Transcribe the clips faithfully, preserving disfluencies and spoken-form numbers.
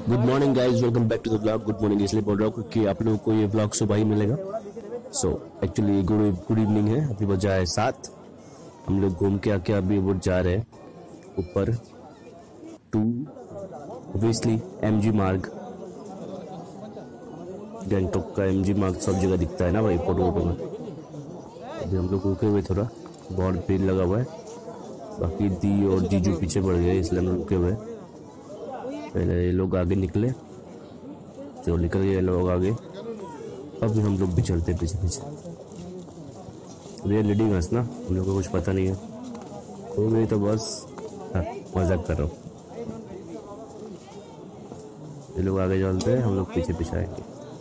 Good morning guys, welcome back to the blog. Good morning इसलिए बोल रहा हूँ क्योंकि आप लोगों को ये ब्लॉग सुबह ही मिलेगा। So actually good good evening है। अभी बजा है सात। हम लोग घूम के आके अभी वो जा रहे हैं ऊपर टू ऑब्वियसली एमजी मार्ग। गैंगटॉक का एमजी मार्ग सब जगह दिखता है ना भाई, फोटो वोटो में। अभी हम लोग रुके हुए, थोड़ा बहुत भीड़ लगा हुआ है। बाकी दी और जीजू पीछे बढ़ गए इसलिए हम रुके हुए। पहले ये लोग आगे निकले, जो निकल गए लोग आगे। अभी हम लोग भी चलते पीछे पीछे। ये लेडी घास ना, हम लोग को कुछ पता नहीं है, खो गई तो बस। हाँ, मजाक कर रहा हूँ। ये लोग आगे चलते हैं, हम लोग पीछे पीछे आएंगे।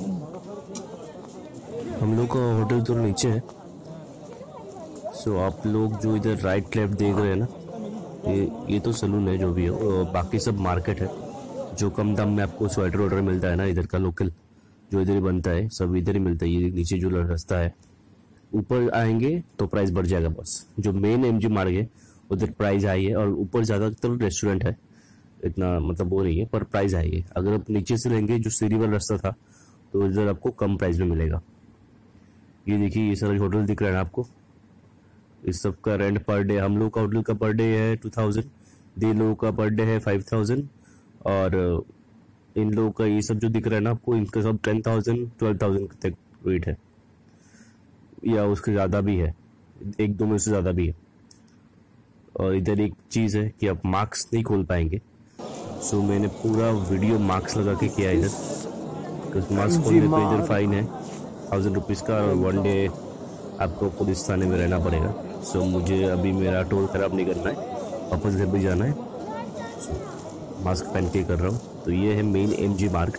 हम लोग का होटल तो नीचे है। सो आप लोग जो इधर राइट लेफ्ट देख रहे हैं ना, ये ये तो सलून है जो भी है, और बाकी सब मार्केट है। जो कम दाम में आपको स्वेटर वोटर मिलता है ना, इधर का लोकल जो इधर ही बनता है, सब इधर ही मिलता है। ये नीचे जो रास्ता है, ऊपर आएंगे तो प्राइस बढ़ जाएगा बस। जो मेन एमजी मार्ग है उधर प्राइस हाई है, और ऊपर ज़्यादातर रेस्टोरेंट है, इतना मतलब वो नहीं है, पर प्राइस हाई है। अगर आप नीचे से लेंगे जो सीढ़ी वाला रास्ता था, तो इधर आपको कम प्राइस में मिलेगा। ये देखिए, ये सारा होटल दिख रहा है ना आपको, इस सब का रेंट पर डे। हम लोग का होटल का पर डे है टू थाउजेंड, दे लोगों का पर डे है फाइव थाउजेंड, और इन लोगों का ये सब जो दिख रहा है ना आपको, इनका सब टेन थाउजेंड ट्वेल्व थाउजेंड तक रेट है, या उसके ज़्यादा भी है, एक दो में से ज़्यादा भी है। और इधर एक चीज़ है कि आप मार्क्स नहीं खोल पाएंगे। सो मैंने पूरा वीडियो मार्क्स लगा के किया इधर, क्योंकि मार्क्स खोलने पे इधर फाइन है थाउजेंड रुपीज़ का, और वन डे आपको पुलिस थाने में रहना पड़ेगा। सो मुझे अभी मेरा टोल ख़राब नहीं करना है, वापस घर भी जाना है। सो मास्क पहन के कर रहा हूँ। तो ये है मेन एमजी मार्ग।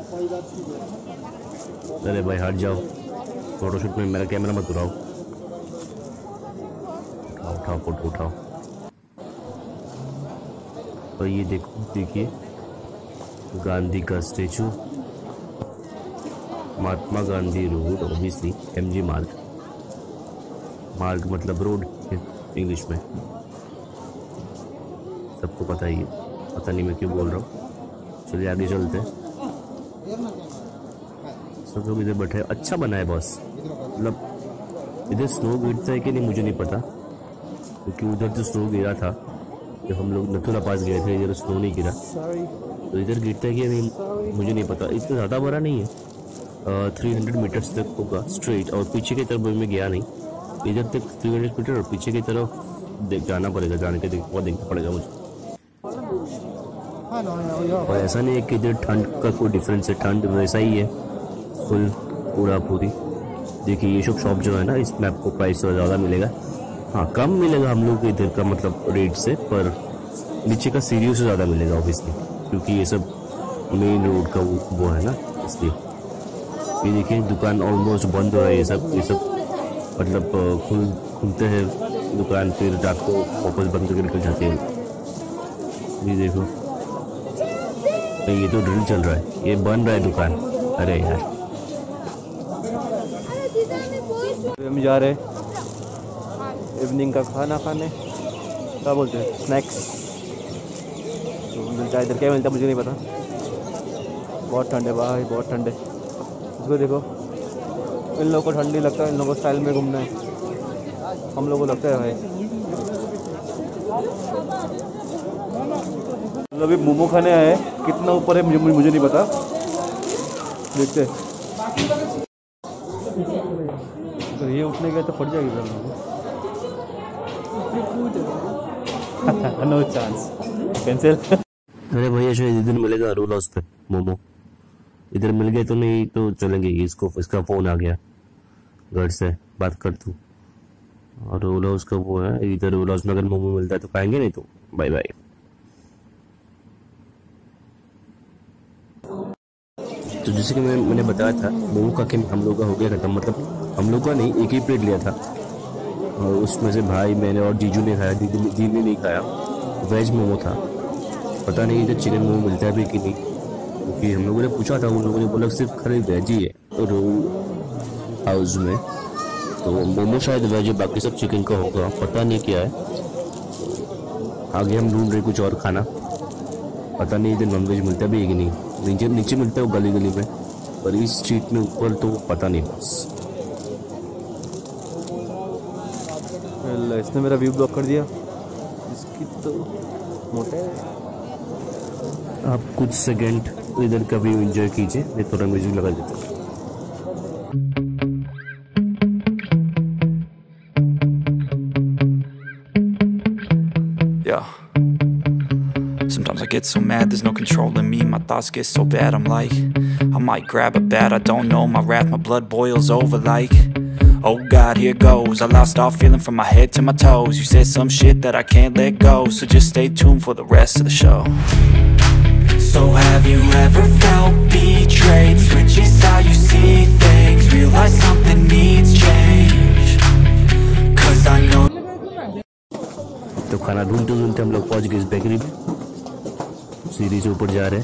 अरे भाई हट जाओ, फोटोशूट में मेरा कैमरा मत उठाओ। उठाओ उठाओ फोटो उठाओ। और ये देखो, देखिए गांधी का statue, Mahatma Gandhi road, obviously MG Marg. मार्ग मतलब रोड इंग्लिश में, सबको पता ही है। पता नहीं मैं क्यों बोल रहा हूँ। चलिए आगे चलते हैं। सब लोग इधर बैठे, अच्छा बना है बॉस। मतलब इधर स्नो गिरता है कि नहीं मुझे नहीं पता, क्योंकि उधर जो स्नो गिरा था जब हम लोग नथुला पास गए थे, इधर स्नो नहीं गिरा। तो इधर गिरता है कि नहीं मुझे नहीं पता। इतना ज़्यादा बड़ा नहीं है, थ्री हंड्रेड मीटर्स तक होगा स्ट्रेट, और पीछे की तरफ मैं गया नहीं। इधर तक थ्री हंड्रेड मीटर, और पीछे की तरफ देख जाना पड़ेगा, जाने के वो देखना पड़ेगा मुझे। और ऐसा नहीं है कि इधर ठंड का कोई डिफरेंस है, ठंड वैसा ही है फुल पूरा पूरी। देखिए ये सब शॉप जो है ना, इसमें आपको प्राइस थोड़ा ज़्यादा मिलेगा। हाँ, कम मिलेगा हम लोग इधर का मतलब रेट से, पर नीचे का सीढ़ियों से ज़्यादा मिलेगा ऑब्वियसली, क्योंकि ये सब मेन रोड का वो, वो है ना, इसलिए। ये देखिए दुकान ऑलमोस्ट बंद हो रहा है। ये सब ये सब मतलब खुल खुलते हैं दुकान, फिर रात को वापस बंद करके निकल जाते हैं। ये देखो, ये तो ड्रिल चल रहा है, ये बन रहा है दुकान। अरे यार, हम जा रहे इवनिंग का खाना खाने, क्या बोलते हैं, स्नैक्स। तो मिलता है इधर, क्या मिलता है मुझे नहीं पता। बहुत ठंड है भाई, बहुत ठंड है। इसको देखो, इन लोगों को ठंडी लगता है, इन लोगों को स्टाइल में घूमना है, हम लोगों को लगता है भाई। अभी मोमो खाने आए, कितना ऊपर है मुझे मुझे नहीं पता, देखते। तो ये उठने गया तो फट जाएगी हम लोग। No chance, cancel. अरे भैया शायद इधर मिलेगा रूल हाउस पे मोमो। इधर मिल गए तो नहीं तो चलेंगे। इसको इसका फ़ोन आ गया घर से, बात कर तू। और रूल हाउस का वो है इधर, रूल हाउस में अगर मोमो मिलता है तो खाएंगे, नहीं तो बाय बाय। तो जैसे कि मैं मैंने बताया था, मोमो का खेल हम लोग का हो गया खत्म। मतलब हम लोग का नहीं, एक ही प्लेट लिया था, और उसमें से भाई मैंने और जीजू ने खाया, दीदी दीदी ने नहीं खाया। वेज मोमो था, पता नहीं इधर चिकन मोमो मिलता है भी कि नहीं, क्योंकि हम लोगों ने पूछा था, उन लोगों ने बोला सिर्फ खाली वेज ही है रोल हाउस में। तो मोमो शायद वेज है, बाकी सब चिकन का होगा, पता नहीं क्या है। आगे हम ढूंढ रहे कुछ और खाना। पता नहीं इधर नॉनवेज मिलता भी है कि नहीं, नीचे नीचे मिलता है वो गली गली में, पर इस स्ट्रीट में ऊपर तो पता नहीं बस। इसने मेरा व्यू ब्लॉक कर दिया, इसकी तो मोटा है। आप कुछ सेकंड इधर का व्यू एंजॉय कीजिए, मैं थोड़ा म्यूजिक लगा देता हूँ। Yeah. Sometimes I get so mad, there's no controlling me. My thoughts get so bad, I'm like, I might grab a bat, I don't know. My wrath, my blood boils over like, oh God, here goes. I lost all feeling from my head to my toes. You said some shit that I can't let go, so just stay tuned for the rest of the show. So have you ever felt betrayed? Switches how you see things, realize something needs change. Cause I know. तो खाना ढूंढते ढूंढते हम लोग पहुंच गए इस bakery में, सीढ़ी से ऊपर जा रहे हैं।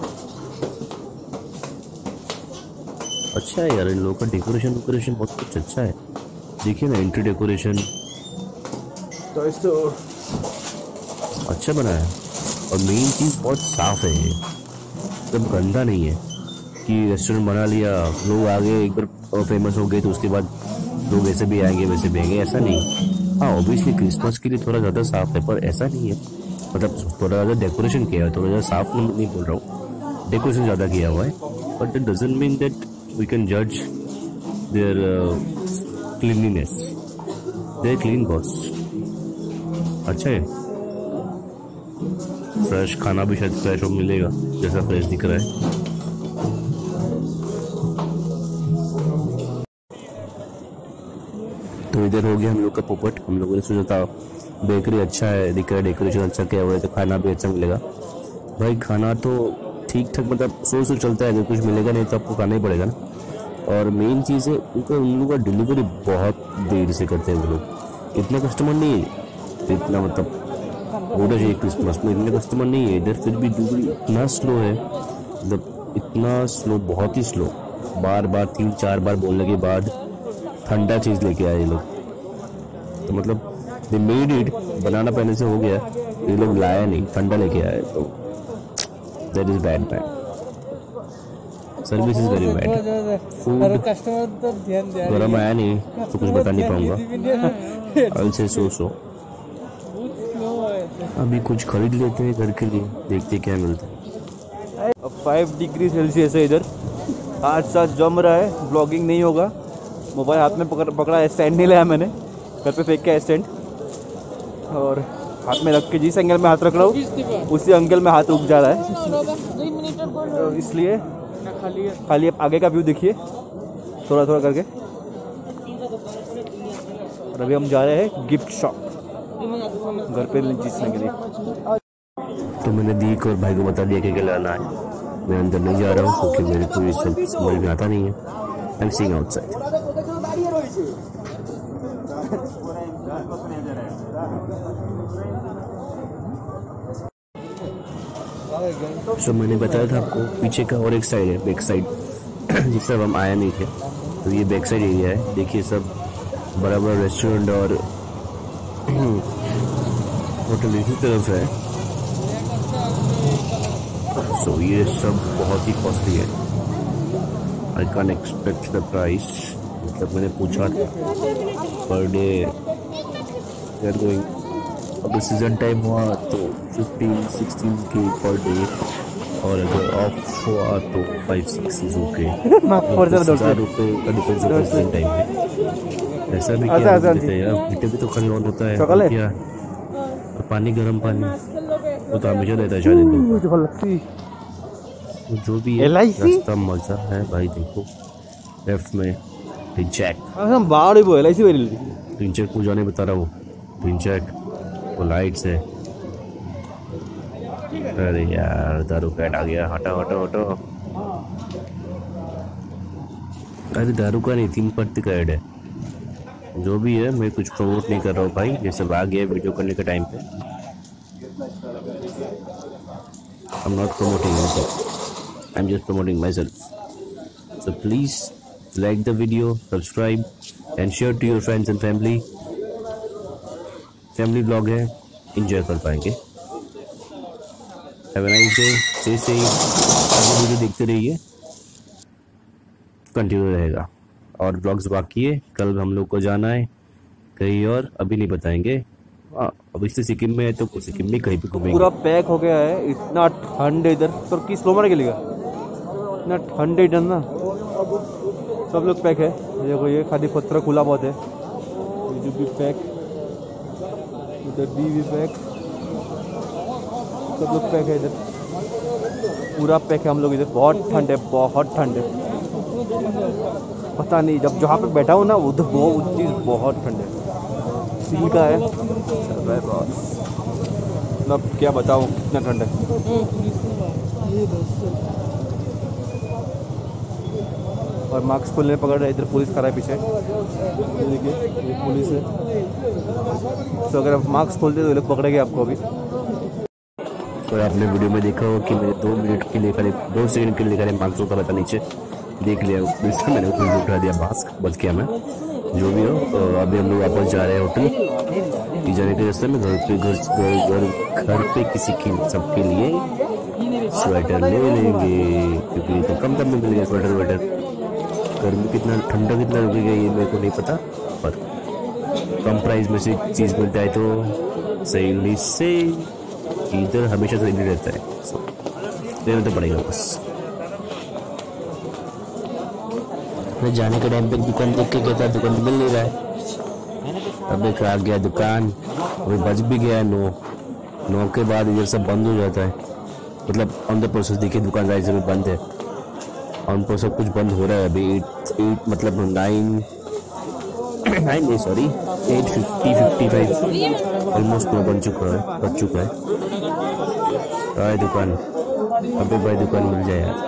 अच्छा है यार, इन लोगों का डेकोरेशन वेकोरेशन बहुत कुछ अच्छा है, देखिए ना एंट्री डेकोरेशन तो इस तो अच्छा बना है। और मेन चीज़ बहुत साफ है, ये एकदम गंदा नहीं है कि रेस्टोरेंट बना लिया, लोग आ गए, एक बार फेमस हो गए तो उसके बाद लोग ऐसे भी आएंगे वैसे भी आएंगे, ऐसा नहीं। हाँ ऑब्वियसली क्रिसमस के लिए थोड़ा ज़्यादा साफ है, पर ऐसा नहीं है, मतलब थोड़ा ज़्यादा डेकोरेशन किया है, थोड़ा ज़्यादा साफ नहीं बोल रहा हूँ, डेकोरेशन ज़्यादा किया हुआ है, but it doesn't mean that we can जज their cleanliness. They clean boss, अच्छा है, फ्रेश खाना भी शायद फ्रेश मिलेगा जैसा फ्रेश दिख रहा है। तो इधर हो गया हम लोग का पोपट। हम लोगों ने सोचा था बेकरी अच्छा है, दिख रहा है डेकोरेशन अच्छा किया हुआ है तो खाना भी अच्छा मिलेगा। भाई खाना तो ठीक ठाक, मतलब सोच सोच चलता है, अगर कुछ मिलेगा नहीं तो आपको खाना ही पड़ेगा ना। और मेन चीज़ है उनका, उन लोगों का डिलीवरी बहुत देर से करते हैं वो लोग, इतना कस्टमर नहीं है, इतना मतलब होना चाहिए क्रिसमस में, इतने कस्टमर नहीं है इधर, फिर भी डिलीवरी इतना स्लो है, मतलब इतना स्लो, बहुत ही स्लो। बार बार तीन चार बार बोलने के बाद ठंडा चीज़ लेके आए ये लोग, तो मतलब दे मेड इट, बनाना पहले से हो गया, ये लोग लाया नहीं, ठंडा लेके आए, तो that is bad man, service is very bad. Food गर्म आया नहीं तो कुछ बता नहीं पाऊंगा, आई से सो सो। अभी कुछ खरीद लेते हैं घर के लिए, देखते क्या मिलता है। अब फाइव डिग्री सेल्सियस है इधर, आज साथ जम रहा है, ब्लॉगिंग नहीं होगा। मोबाइल हाथ में पकड़ पकड़ा है, स्टैंड नहीं लाया मैंने, घर पे फेंक के स्टैंड, और हाथ में रख के जिस एंगल में हाथ रख रहा हूँ उसी एंगल में हाथ रुक जा रहा है, तो इसलिए खाली आप आगे का व्यू देखिए थोड़ा थोड़ा करके। और अभी हम जा रहे हैं गिफ्ट शॉप, घर पे जीतने के लिए। तो मैंने दी और भाई को बता दिया कि क्या लाना है, मैं अंदर नहीं जा रहा हूँ क्योंकि मेरे को ये सब समझ में आता नहीं है। I am seeing outside. तो मैंने बताया था आपको पीछे का और एक साइड है, बैक साइड, जिस तरफ हम आया नहीं थे, तो ये बैक साइड एरिया है। देखिए सब बड़ा बड़ा रेस्टोरेंट और होटल इसी तरफ है, सो ये सब बहुत ही कॉस्टली है। I can expect the price, मतलब मैंने पूछा था per day they are going, अगर सीजन टाइम हुआ तो फिफ्टीन सिक्सटीन के पर डे, और अगर ऑफ हुआ तो फाइव सिक्स ओके, हजार रुपये का डिफरेंस होता है सीजन टाइम में। ऐसा भी क्या देते हैं यार, हीटर भी तो खाली ऑन होता है क्या, और पानी गर्म पानी वो तो हमेशा देता है शायद, जो भी है रास्ता मजा है भाई। देखो लेफ्ट में टिंचैक, हम बाहर ही वो एल आई सी वेरी टिंचैक को जाने बता रहा हूँ, टिंचैक वो लाइट्स है। अरे यार दारू कैट आ गया, हटाओ हटाओ हटाओ। अरे दारू का नहीं, तीन पत्ती का ऐड है, जो भी है मैं कुछ प्रमोट नहीं कर रहा हूँ भाई, ये सब आ गया वीडियो करने के टाइम पे। I am not promoting anything, I'm just promoting myself. So please like the video, subscribe and share to your friends and family. Family vlog है, enjoy कर पाएंगे। Have a nice day, stay safe. Video देखते रहिए, continue रहेगा। और blogs बाकी है, कल हम लोग को जाना है कहीं और, अभी नहीं बताएंगे। हाँ, अब इससे सिक्किम में है तो सिक्किम में कहीं भी घूमेंगे। पूरा पैक हो गया है, इतना ठंड इधर। तो किस स्लो मार के लिए इतना ठंड इधर ना, सब लोग पैक है। देखो ये खाली पत्थर खुला बहुत है, ये भी पैक, उधर भी भी पैक, सब लोग पैक है इधर, पूरा पैक है हम लोग इधर। बहुत ठंड है, बहुत ठंड है। पता नहीं, जब जहाँ पे बैठा हूँ ना उधर बहुत चीज़ बहुत ठंड है, सील का है। मतलब क्या बताऊँ कितना ठंड है। और मास्क खोलने पकड़ रहे, इधर पुलिस खड़ा है पीछे, ये देखिए ये पुलिस है। तो अगर आप मास्क खोलते तो ये लोग पकड़ेंगे आपको अभी। और आपने वीडियो में देखा हो कि मैंने दो मिनट के लिए खाली दो सेकंड के लिए खाली मास्क उतारा था नीचे, देख लिया फिर मैंने खुद उठा दिया मास्क, बच गया मैं। जो भी हो, तो अभी हम लोग वापस जा रहे हैं होटल। जाने के रास्ते में घर पे घर घर घर पे किसी की सबके लिए स्वेटर ले लेंगे, क्योंकि तो कम दाम में मिल गया स्वेटर वेटर। गर्मी कितना ठंडा कितना रुकेगा ये मेरे को नहीं पता, पर कम प्राइस में से चीज़ मिलता है तो सही से इधर हमेशा सही रहता है, सो लेना तो पड़ेगा बस। मैं जाने के टाइम पे दुकान देख के गया था, दुकान मिल नहीं रहा है। अब एक आ गया दुकान, अभी बज भी गया है नौ। नौ के बाद इधर सब बंद हो जाता है, मतलब ऑन द प्रोसेस देखिए दुकान राइस में बंद है, ऑन प्रोसेस कुछ बंद हो रहा है अभी। एट एट मतलब नाइन नाइन नहीं sorry eight fifty fifty five almost नौ बन चुका है बच चुका है। आए दुकान, अभी भाई दुकान मिल जाए यार।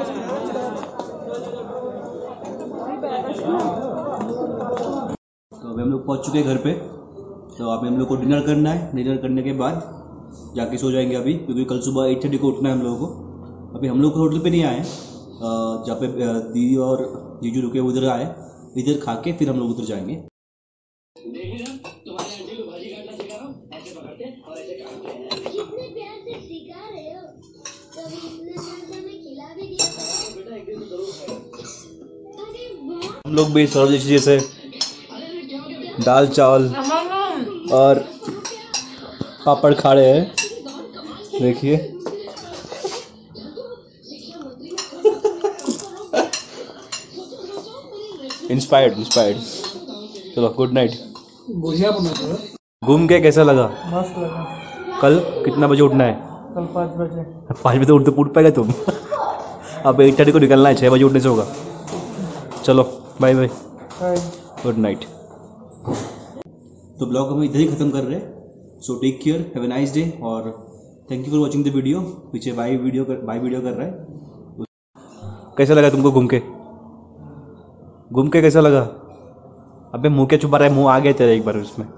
तो अभी हम लोग पहुंच चुके हैं घर पे। तो अभी हम लोग को डिनर करना है, डिनर करने के बाद जाके सो जाएंगे अभी, क्योंकि कल सुबह एट थर्टी को उठना है हम लोगों को। अभी हम लोग होटल पे नहीं आए, जहाँ पे दीदी और जीजू रुके उधर आए, इधर खा के फिर हम लोग उधर जाएंगे। हम लोग भी सर्व जैसे दाल चावल और पापड़ खा रहे हैं, देखिए। इंस्पायर्ड इंस्पायर्ड चलो गुड नाइट। बढ़िया बना था। घूम के कैसा लगा? मस्त लगा। कल कितना बजे उठना है? कल पाँच बजे। पाँच बजे उठ उठ पाएगा तुम? अब एट थर्टी को निकलना है, छः बजे उठने से होगा। चलो बाय बाय, गुड नाइट। तो ब्लॉग हम इधर ही ख़त्म कर रहे हैं। So take care, have a nice day, और thank you for watching the video. पीछे बाय वीडियो कर बाय वीडियो कर रहा है। कैसा लगा तुमको घूम के? घूम के कैसा लगा? अबे मुँह क्या छुपा रहा है, मुँह आ गया तेरा एक बार उसमें।